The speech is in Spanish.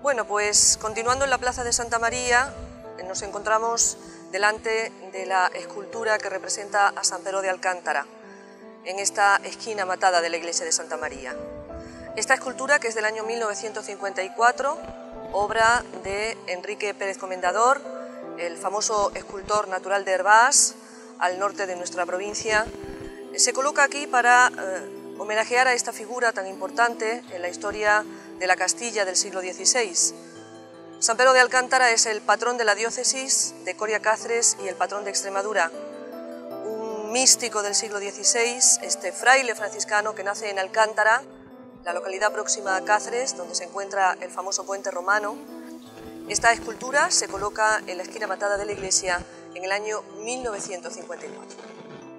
Bueno, pues continuando en la Plaza de Santa María, nos encontramos delante de la escultura que representa a San Pedro de Alcántara, en esta esquina matada de la iglesia de Santa María. Esta escultura, que es del año 1954, obra de Enrique Pérez Comendador, el famoso escultor natural de Hervás, al norte de nuestra provincia, se coloca aquí para homenajear a esta figura tan importante en la historia de la Castilla del siglo XVI. San Pedro de Alcántara es el patrón de la diócesis de Coria-Cáceres y el patrón de Extremadura. Un místico del siglo XVI, este fraile franciscano que nace en Alcántara, la localidad próxima a Cáceres, donde se encuentra el famoso puente romano. Esta escultura se coloca en la esquina matada de la iglesia en el año 1954.